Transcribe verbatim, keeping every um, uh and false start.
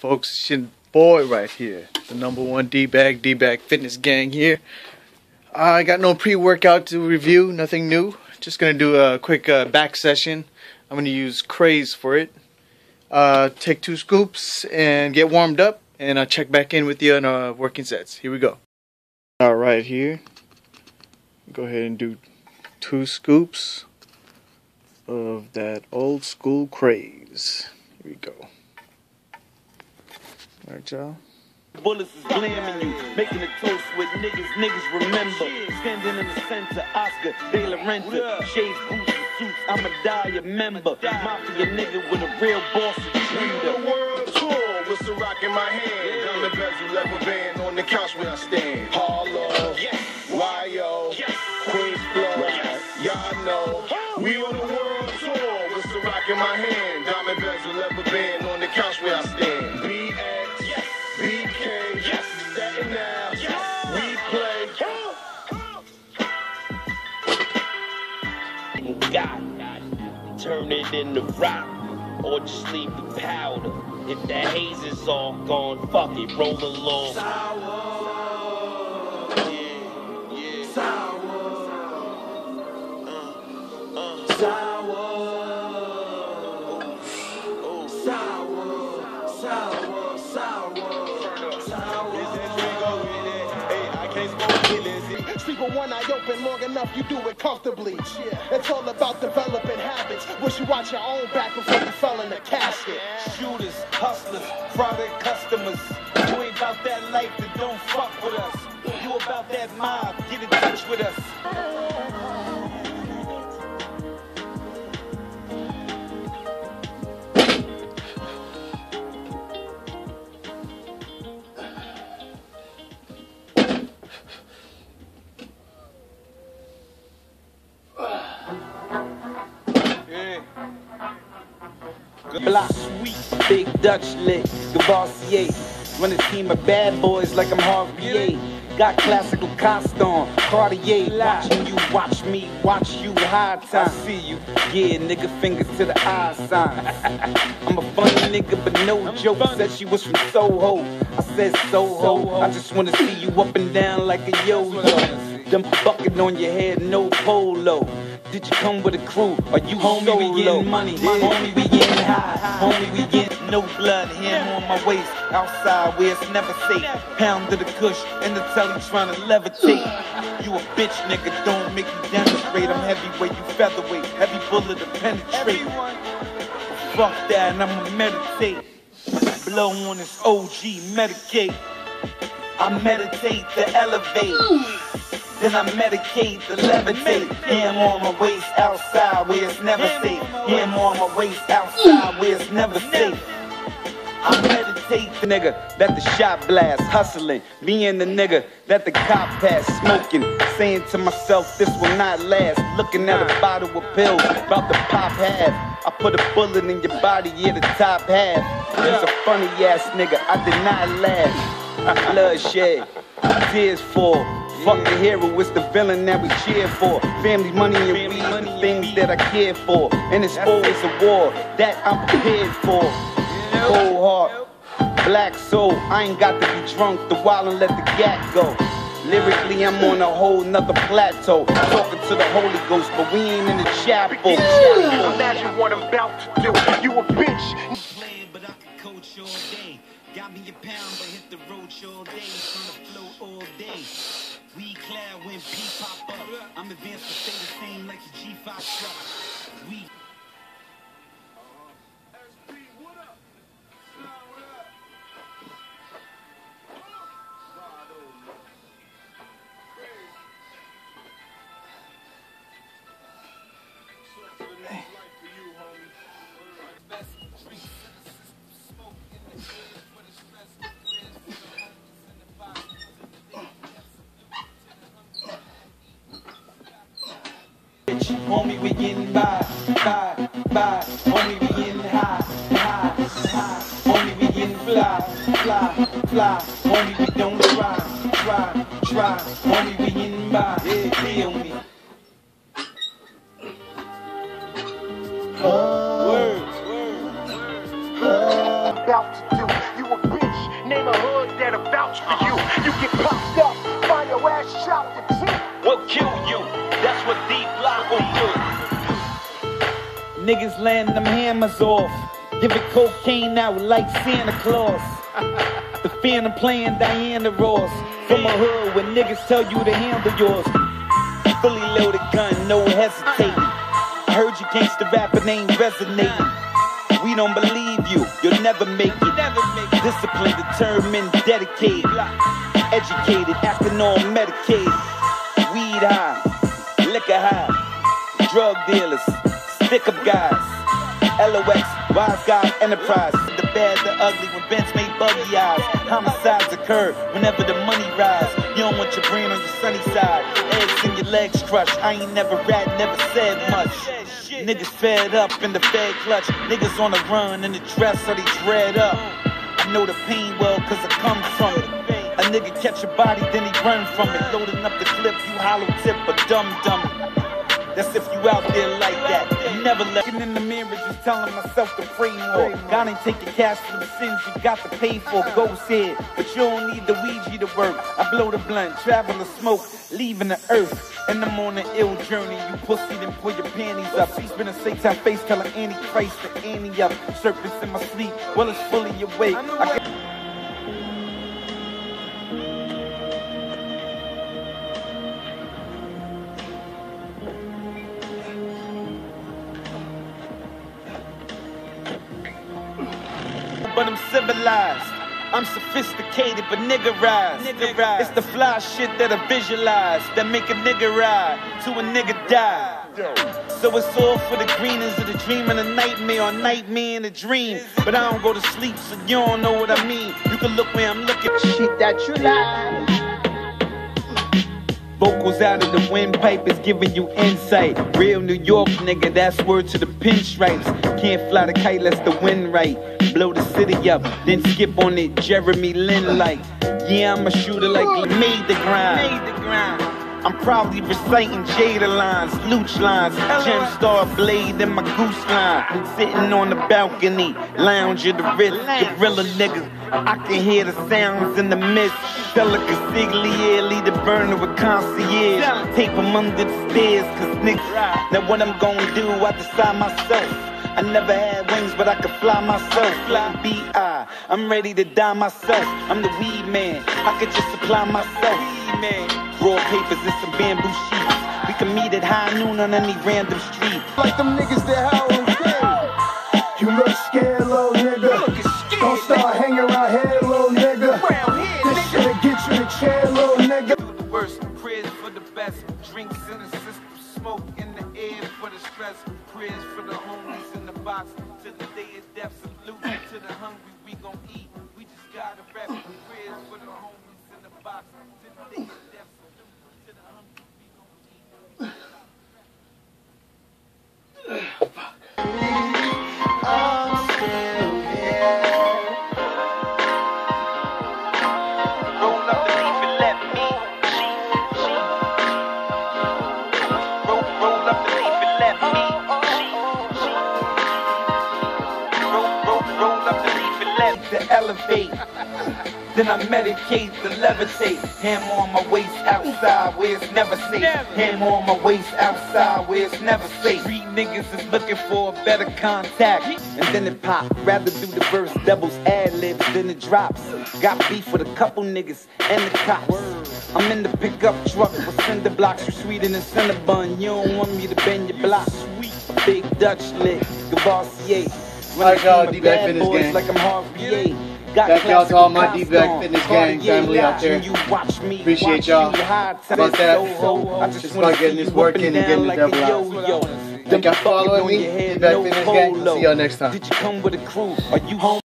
folks? It's your boy right here, the number one D-bag, D-bag fitness gang here. I got no pre-workout to review, nothing new. Just gonna do a quick uh, back session. I'm gonna use Craze for it. Uh, take two scoops and get warmed up, and I'll check back in with you on uh, working sets. Here we go. All right, here. Go ahead and do two scoops of that old school Craze. Here we go. All right, y'all. Bullets is glamming you, making a toast with niggas, niggas remember. Standing in the center, Oscar, De La Renta, shades, boots, and suits, I'm a die member. Mafia nigga with a real boss agenda. The world tour with the rock in my hand. Down the bezel, level band on the couch where I stand. Harlow, yes. Y-O, yes. Queens Flow, yes. Y'all know. We on the world tour with the rock in my hand. Diamond bezel, level band on the couch where I stand. B X, yes. B K, yes. Staten now, yes. We play. God, turn it into rock, or just leave the powder. If the haze is all gone, fuck it, roll along. Sour, yeah, yeah. Sour, uh, uh. Sour, oh, sour, sour, sour, sour. Hey, I can't smoke it. Sleep with one eye open long enough, you do it comfortably. Yeah. It's all about developing habits. Wish you watch your own back before you fell in the casket. Shooters, hustlers, product customers. You ain't about that life, then don't fuck with us. You about that mob, get in touch with us. Block, sweet, big Dutch lit, Gavassier. Run a team of bad boys like I'm Harvey. Got classical costume, Cartier. Watching you, watch me, watch you, high time. I see you, yeah, nigga, fingers to the eye sign. I'm a funny nigga, but no joke. Said she was from Soho. I said Soho. I just wanna see you up and down like a yo-yo. Them bucket on your head, no polo. Did you come with a crew? Are you homie? Solo? We getting money, yeah. Homie, we getting high. Homie, we getting no blood. Hand on my waist, outside where it's never safe. Pound of the kush and the telly trying to levitate. You a bitch, nigga, don't make me demonstrate. I'm heavyweight, you featherweight. Heavy bullet to penetrate. Fuck that, and I'ma meditate. Blow on this O G, medicate. I meditate to elevate. Then I medicate to levitate. Yeah, I'm on my waist outside where it's never safe. Yeah, I'm on my waist outside where it's never safe. I meditate the nigga that the shot blast, hustling. Being the nigga that the cop pass, smoking. Saying to myself, this will not last. Looking at a bottle of pills, about to pop half. I put a bullet in your body, yeah, the top half. You's a funny ass nigga, I did not laugh. Bloodshed, tears fall. Fuck the hero, it's the villain that we cheer for. Family, money, and weed, the things that I care for. And it's always a war that I'm prepared for. Cold heart, black soul, I ain't got to be drunk to wild and let the gat go. Lyrically, I'm on a whole nother plateau. Talking to the Holy Ghost, but we ain't in the chapel. Imagine what I'm about to do. You a bitch. Playing, but I can coach all day. Got me a pound, but hit the roach all day. Trying to float all day. We clad when P pop up. I'm advanced to stay the same like a G five truck. We. Homie, we getting by, by, by. Homie, we getting high, high, high. Homie, we getting fly, fly, fly. Homie, we don't try, try, try. Homie, we getting by, yeah, feel me. About to do, you a Name a hood that'll vouch for you. You get popped up, find your ass shot the tip. What kill you? That's what deep block will do. Niggas landing them hammers off, giving cocaine out like Santa Claus. The Phantom playing Diana Ross. From a hood where niggas tell you to handle yours. Fully loaded gun, no hesitating. I heard you gangsta rapping ain't resonating. We don't believe you, you'll never make it. Disciplined, determined, dedicated. Educated, acting all medicated. Weed high, liquor high. Drug dealers, stick up guys. L O X, Wise Guy Enterprise. The bad, the ugly, when Benz made buggy eyes. Homicides occur whenever the money rise. You don't want your brain on your sunny side. Eggs in your legs crushed. I ain't never rat, never said much. Niggas fed up in the fed clutch. Niggas on the run in the dress so they dread up. I know the pain well cause I come from it. A nigga catch a body then he run from it. Loading up the clip, you hollow tip a dum dum. That's if you out there like that. You never looking in the mirror, just telling myself to pray more. God ain't taking cash for the sins you got to pay for. Ghost head, but you don't need the Ouija to work. I blow the blunt, travel the smoke, leaving the earth. And I'm on an ill journey. You pussy, then pull your panties up. She's been a Satan face, telling Antichrist to Annie up. Serpents in my sleep, well it's fully awake. I can but I'm civilized. I'm sophisticated, but niggerized. Niggerized. It's the fly shit that I visualize that make a nigga ride to a nigga die. So it's all for the greeners of the dream and a nightmare or nightmare in a dream. But I don't go to sleep, so you don't know what I mean. You can look where I'm looking. Shit that you like. Vocals out of the windpipe is giving you insight. Real New York nigga, that's word to the pinstripes. Can't fly the kite, less the wind right. Blow the city up, then skip on it, Jeremy Lin like. Yeah, I'm a shooter like made the grind. Made the grind. I'm probably reciting Jada lines, Luch lines, Gem Star Blade in my goose line. Sitting on the balcony, lounge of the Ritz, gorilla niggas. I can hear the sounds in the mist. Stella Consigliere, the burner with concierge. Tape them under the stairs, cause niggas. Now what I'm gonna do, I decide myself. I never had wings, but I could fly myself. Fly B I, I'm ready to die myself. I'm the weed man, I could just supply myself. Weed man. Raw papers and some bamboo sheets. We can meet at high noon on any random street. Like them niggas that howl dead. You look scared, little nigga. Don't start hanging around here, little nigga. This shit'll get you the chair, little nigga. Do the worst, prayers for the best. Drinks in the system, smoke in the air for the stress. Prayers for the homies in the box. To the day of death, salute to the hungry. We gon' eat. We just gotta rep. Prayers for the homies in the box. To the day of death, salute to the hungry. We gon' eat. I'm still here. Roll up the leaf and let me cheat, cheat. Roll, roll up the leaf and let me cheat, cheat. Roll, roll, roll up the leaf and let me to elevate. Then I medicate to levitate. Hammer on my waist outside where it's never safe. Hammer on my waist outside where it's never safe. Street niggas is looking for a better contact. And then it pop. Rather do the verse doubles ad-libs than it drops. Got beef with a couple niggas and the cops. I'm in the pickup truck with cinder blocks. You sweeter than Cinnabon. You don't want me to bend your block. Sweet, big Dutch lick, Gavassier. Alright, y'all, D-Bag Fitness Gang. Like I'm Harvey. Thank y'all to all my D-Bag Fitness Gang family out there. Appreciate y'all. About that. Just about getting this work in and getting the devil out. Thank y'all for following me. D-Bag Fitness Gang. See y'all next time.